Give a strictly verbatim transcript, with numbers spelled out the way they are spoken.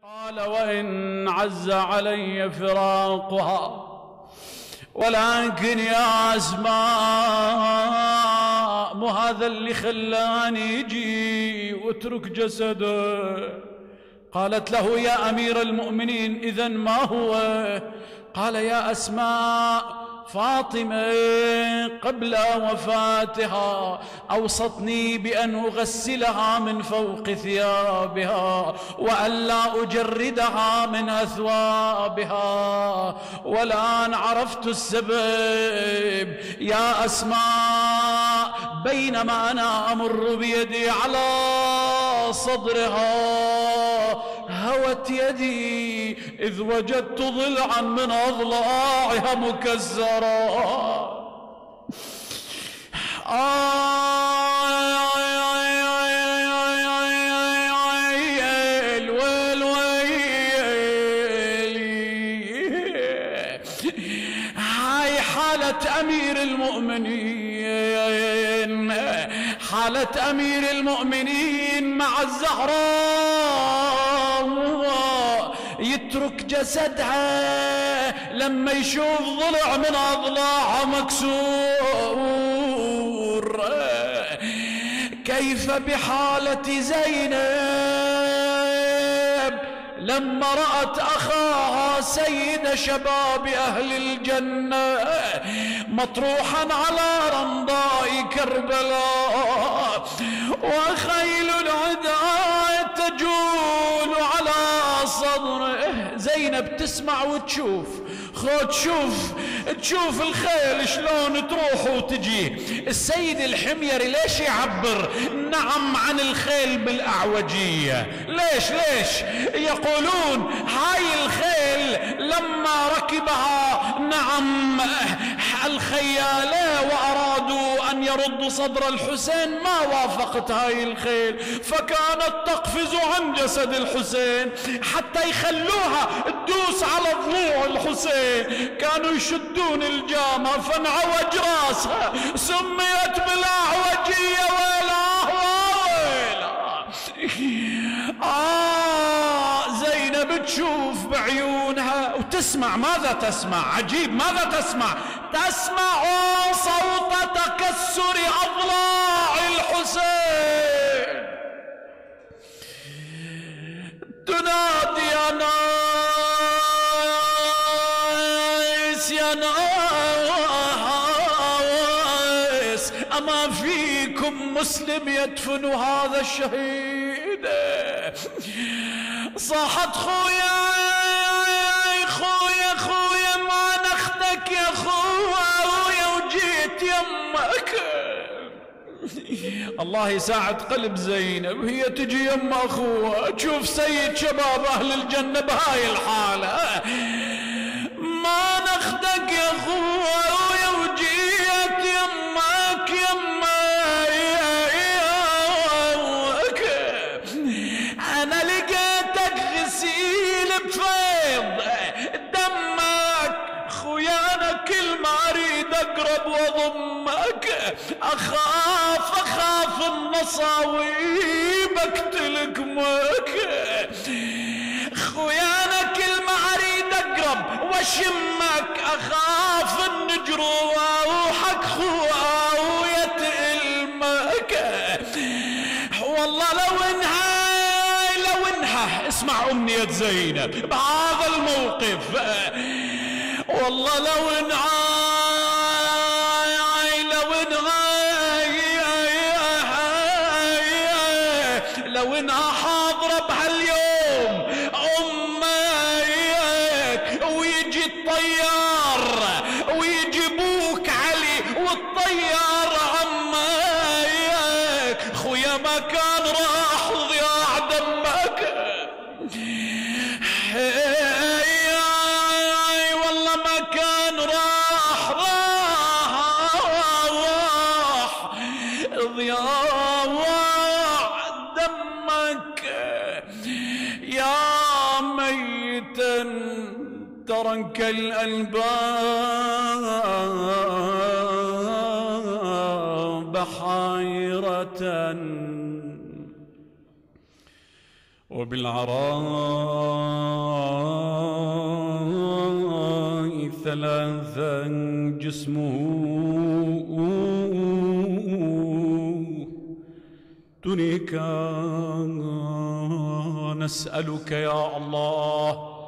قال وإن عز علي فراقها ولكن يا أسماء مو هذا اللي خلاني يجي واترك جسده. قالت له يا أمير المؤمنين إذن ما هو؟ قال يا أسماء فاطمة قبل وفاتها أوصتني بأن أغسلها من فوق ثيابها وألا أجردها من أثوابها، والآن عرفت السبب يا أسماء. بينما أنا أمر بيدي على صدرها هوت يدي إذ وجدت ضلعا من أضلاعها مكسرا. ويل ويل ويل. هاي حالة أمير المؤمنين، حالة أمير المؤمنين مع الزهراء، يترك جسدها لما يشوف ضلع من أضلاعها مكسور. كيف بحالة زينب لما رأت أخاها سيد شباب أهل الجنة مطروحا على رمضاء كربلاء وخيل العداء تجول على صدره. زينب تسمع وتشوف، خود شوف تشوف الخيل شلون تروح وتجي. السيد الحميري ليش يعبر نعم عن الخيل بالأعوجية؟ ليش ليش يقولون هاي الخيل لما ركبها نعم الخيالة وأرادوا أن يردوا صدر الحسين ما وافقت هاي الخيل، فكانت تقفز عن جسد الحسين حتى يخلوها تدوس على ضلوع الحسين. كانوا يشدون الجامة فانعوج راسها، سميت بالأعوجية. ويلا ويلا. آه زينب تشوف بعيونها وتسمع. ماذا تسمع؟ عجيب. ماذا تسمع؟ تسمع صوت تكسر أضلاع الحسين. تنادي يا ناس يا ناس أما فيكم مسلم يدفن هذا الشهيد؟ صاحت خويا خويا خويا ما ناخدك يا خويا وجيت يمك. الله يساعد قلب زينب، هي تجي يم اخوها تشوف سيد شباب اهل الجنة بهاي الحالة. ما ناخدك يا خويا وجيت يمك يمك. انا لقيتك غسيل بفيض دمك خويانا، كل ما اريد اقرب واضمك اخاف اخاف النصاويب اقتلك مك. خويانا كل ما اريد اقرب واشمك اخاف ان جروحك خوية المك. والله لو انها لو انها اسمع امنية زينب بهذا الموقف، والله لو انها لو انها لو انها حاضرة بهاليوم امك ويجي الطيار ويجيبوك علي والطيار عمك خويا ما كان راح ضياع دمك. والله ما كان راح راح ضياع دمك يا ميتا ترك الألباب حيرة وبالعراء ثلاثا جسمه تريكا. نسألك يا الله